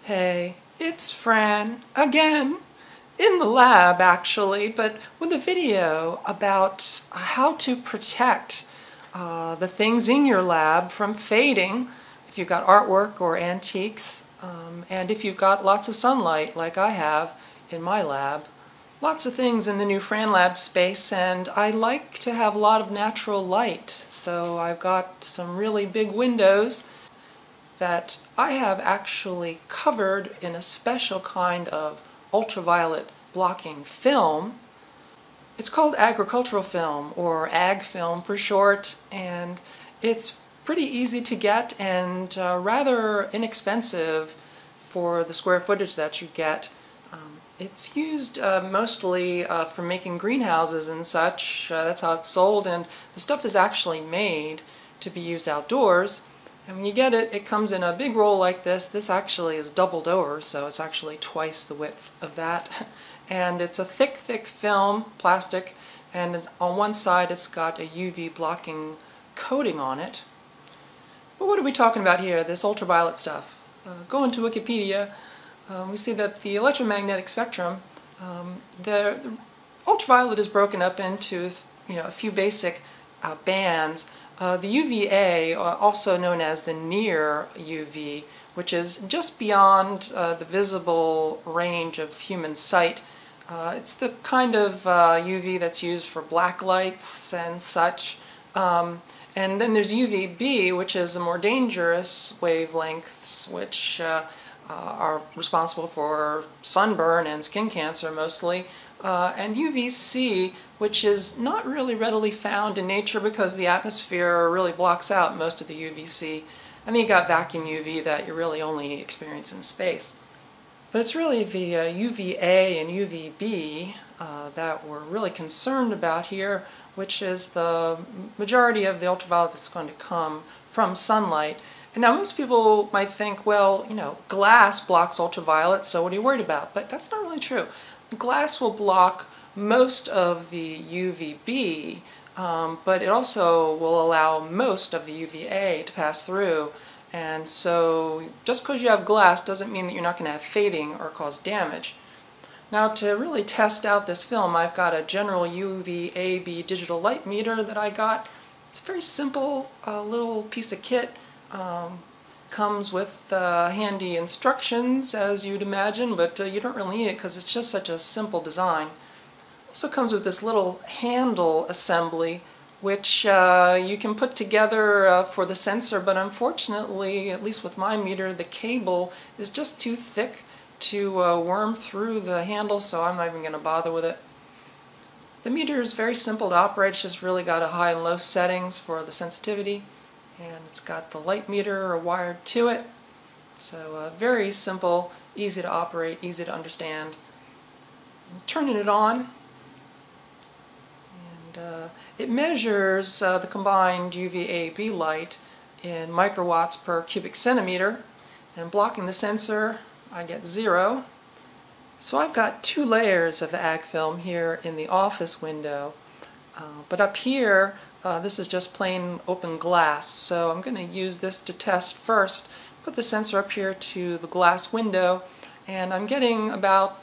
Hey, it's Fran again, in the lab actually, but with a video about how to protect the things in your lab from fading if you've got artwork or antiques, and if you've got lots of sunlight like I have in my lab. Lots of things in the new Fran Lab space, and I like to have a lot of natural light, so I've got some really big windows that I have actually covered in a special kind of ultraviolet blocking film. It's called agricultural film, or ag film for short, and it's pretty easy to get and rather inexpensive for the square footage that you get. It's used mostly for making greenhouses and such. That's how it's sold, and the stuff is actually made to be used outdoors. And when you get it, it comes in a big roll like this. This actually is doubled over, so it's actually twice the width of that. And it's a thick, thick film, plastic, and on one side it's got a UV blocking coating on it. But what are we talking about here, this ultraviolet stuff? Going to Wikipedia, we see that the electromagnetic spectrum, the ultraviolet is broken up into a few basic bands. The UVA, also known as the near UV, which is just beyond the visible range of human sight. It's the kind of UV that's used for black lights and such. And then there's UVB, which is a more dangerous wavelengths, which are responsible for sunburn and skin cancer mostly. And UVC, which is not really readily found in nature because the atmosphere really blocks out most of the UVC. And then you got vacuum UV that you really only experience in space. But it's really the UVA and UVB that we're really concerned about here, which is the majority of the ultraviolet that's going to come from sunlight. And now most people might think, well, glass blocks ultraviolet, so what are you worried about? But that's not really true. Glass will block most of the UVB, but it also will allow most of the UVA to pass through. And so just because you have glass doesn't mean that you're not going to have fading or cause damage. Now, to really test out this film, I've got a general UVAB digital light meter that I got. It's a very simple little piece of kit. Comes with handy instructions, as you'd imagine, but you don't really need it because it's just such a simple design. Also comes with this little handle assembly, which you can put together for the sensor, but unfortunately, at least with my meter, the cable is just too thick to worm through the handle, so I'm not even going to bother with it. The meter is very simple to operate. It's just really got a high and low settings for the sensitivity. And it's got the light meter wired to it. So very simple, easy to operate, easy to understand. I'm turning it on, and it measures the combined UVAB light in microwatts per cubic centimeter. And blocking the sensor, I get 0. So I've got 2 layers of ag film here in the office window. But up here, this is just plain open glass, so I'm going to use this to test first. Put the sensor up here to the glass window, and I'm getting about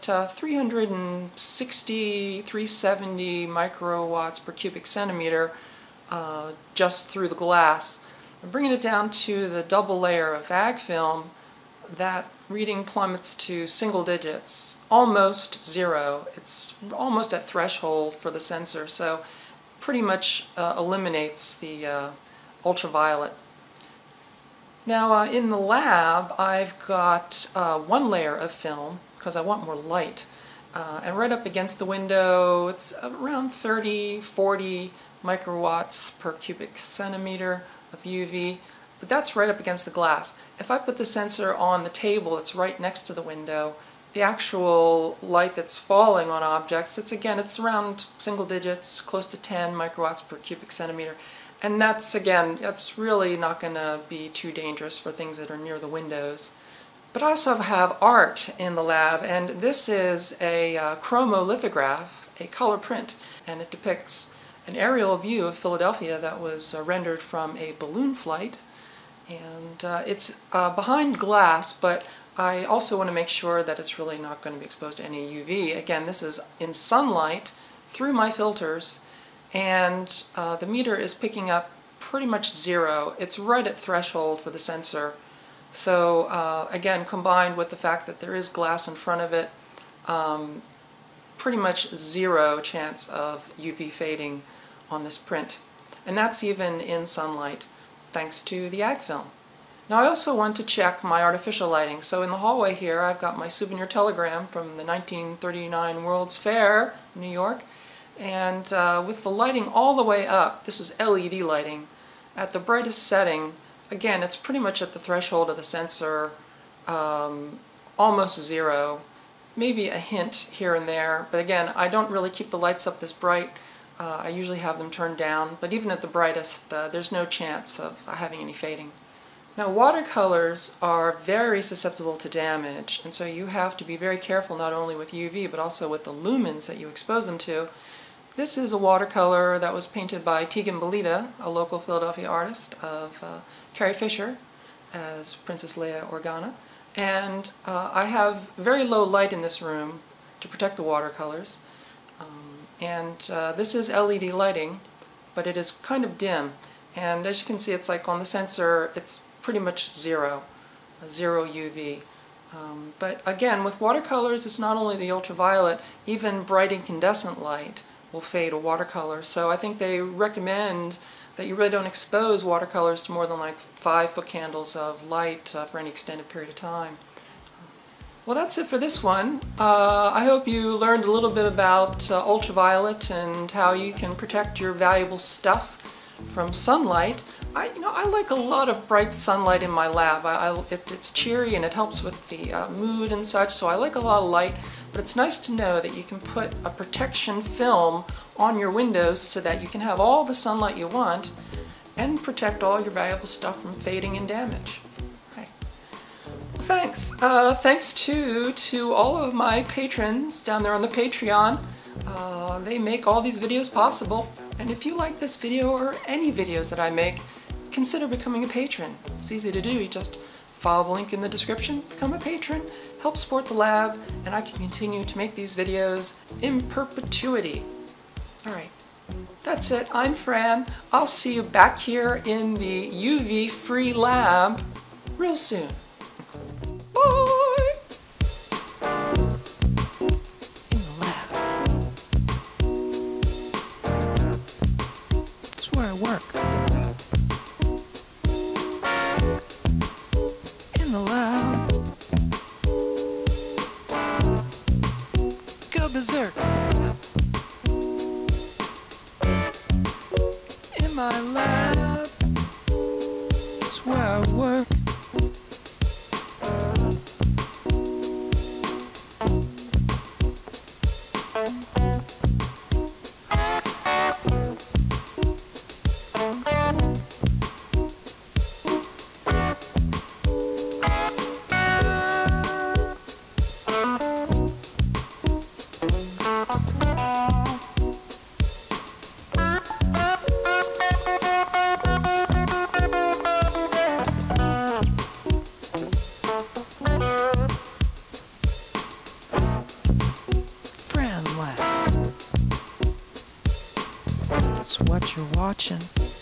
360, 370 microwatts per cubic centimeter just through the glass. I'm bringing it down to the double layer of ag film. That reading plummets to single digits, almost 0. It's almost at threshold for the sensor, so pretty much eliminates the ultraviolet. Now in the lab I've got 1 layer of film because I want more light, and right up against the window it's around 30-40 microwatts per cubic centimeter of UV, but that's right up against the glass. If I put the sensor on the table that's right next to the window, the actual light that's falling on objects, it's around single digits, close to 10 microwatts per cubic centimeter. And that's really not going to be too dangerous for things that are near the windows. But I also have art in the lab, and this is a chromolithograph, a color print, and it depicts an aerial view of Philadelphia that was rendered from a balloon flight. And it's behind glass, but I also want to make sure that it's really not going to be exposed to any UV. Again, this is in sunlight through my filters, and the meter is picking up pretty much 0. It's right at threshold for the sensor. So again, combined with the fact that there is glass in front of it, pretty much 0 chance of UV fading on this print. And that's even in sunlight, thanks to the ag film. Now I also want to check my artificial lighting. So in the hallway here I've got my souvenir telegram from the 1939 World's Fair, New York. And with the lighting all the way up, this is LED lighting, at the brightest setting, again it's pretty much at the threshold of the sensor, almost 0. Maybe a hint here and there, but again I don't really keep the lights up this bright. I usually have them turned down, but even at the brightest there's no chance of having any fading. Now watercolors are very susceptible to damage, and so you have to be very careful not only with UV but also with the lumens that you expose them to. This is a watercolor that was painted by Tegan Belita, a local Philadelphia artist, of Carrie Fisher as Princess Leia Organa. And I have very low light in this room to protect the watercolors. This is LED lighting, but it is kind of dim. And as you can see, it's like on the sensor, it's pretty much 0 UV. But again, with watercolors, it's not only the ultraviolet, even bright incandescent light will fade a watercolor. So I think they recommend that you really don't expose watercolors to more than like 5-foot candles of light for any extended period of time. Well, that's it for this one. I hope you learned a little bit about ultraviolet and how you can protect your valuable stuff from sunlight. I like a lot of bright sunlight in my lab. It's cheery and it helps with the mood and such, so I like a lot of light, but it's nice to know that you can put a protection film on your windows so that you can have all the sunlight you want and protect all your valuable stuff from fading and damage. Right. Well, thanks. Thanks too to all of my patrons down there on the Patreon. They make all these videos possible, and if you like this video or any videos that I make, consider becoming a patron. It's easy to do. You just follow the link in the description, become a patron, help support the lab, and I can continue to make these videos in perpetuity. Alright, that's it. I'm Fran. I'll see you back here in the UV-free lab real soon. Bye! In the lab. That's where I work. In the lab. Go berserk. In my lab. That's where I work. That's what you're watching.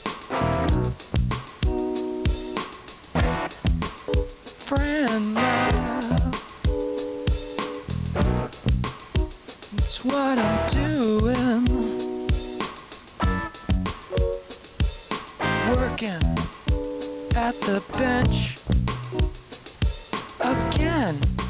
Fran Lab. That's what I'm doing. Working at the bench again.